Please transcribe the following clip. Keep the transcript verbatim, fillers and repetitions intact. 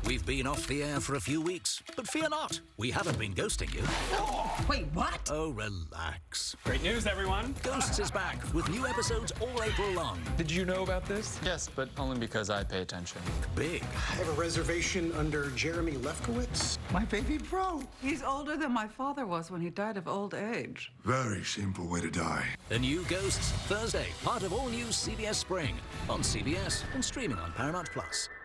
We've been off the air for a few weeks, but fear not, we haven't been ghosting you. Wait, what? Oh, relax. Great news, everyone. Ghosts is back with new episodes all April long. Did you know about this? Yes, but only because I pay attention. Big. I have a reservation under Jeremy Lefkowitz. My baby bro. He's older than my father was when he died of old age. Very simple way to die. The new Ghosts, Thursday, part of all new C B S Spring. On C B S and streaming on Paramount Plus.